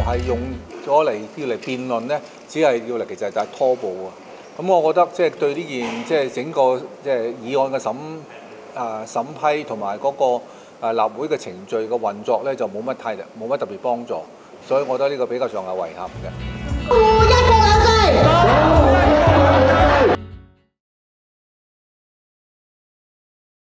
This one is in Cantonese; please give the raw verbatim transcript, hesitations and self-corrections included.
係用咗嚟要嚟辯論咧，只係要嚟其實就係拖步啊。咁我覺得即係對呢件即係整個即係議案嘅審啊審批同埋嗰個啊立會嘅程序嘅運作咧，就冇乜太冇乜特別幫助，所以我覺得呢個比較上係遺憾嘅。一國兩制。